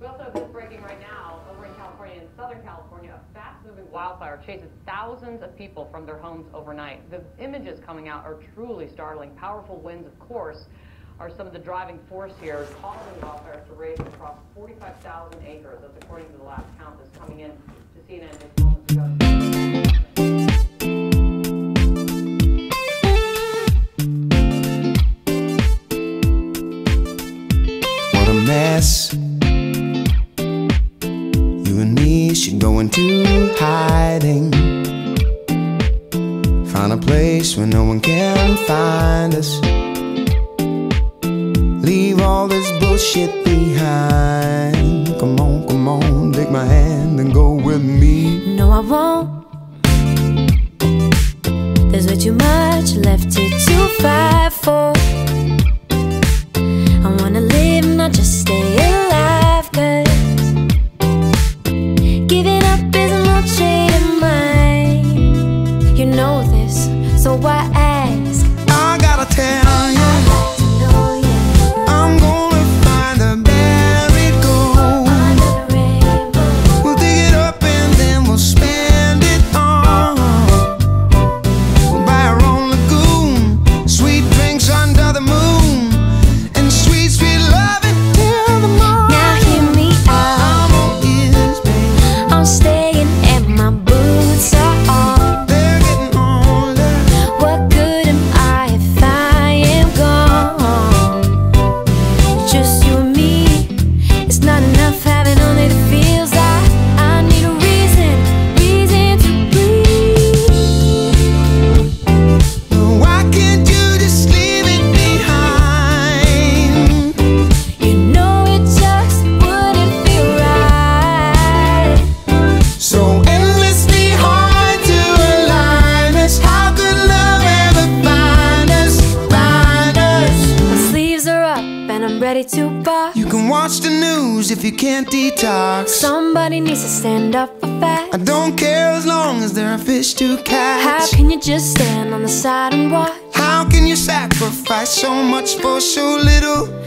We also have this breaking right now over in California, in Southern California. A fast-moving wildfire chases thousands of people from their homes overnight. The images coming out are truly startling. Powerful winds, of course, are some of the driving force here, causing wildfires to rage across 45,000 acres. That's according to the last count that's coming in to CNN just moments ago. What a mess. You and me should go into hiding. Find a place where no one can find us. Leave all this bullshit behind. Come on, take my hand and go with me. No, I won't. There's way too much left here to fight for. I wanna live, not just stay alive, 'cause giving up is no trade of mine. You know this, so why ask? I gotta tell you, I'm gonna find the buried gold. We'll dig it up and then we'll spend it all. We'll buy our own lagoon, sweet drinks under the moon, and sweet, sweet love until the morning. Now hear me out. I'm all ears, babe. I'm staying and my boots are on. They're getting older. What good am I if I am gone? Just you and me. It's not enough having only the feels. I need a reason to breathe. Why can't you just leave it behind? You know it just wouldn't feel right. So endlessly hard to align us. How could love ever find us? My sleeves are up and I'm ready to box. You can watch the news if you can't detox. Somebody needs to stand up for facts. I don't care as long as there are fish to How catch. can you just stand on the side and watch? How can you sacrifice so much for so little?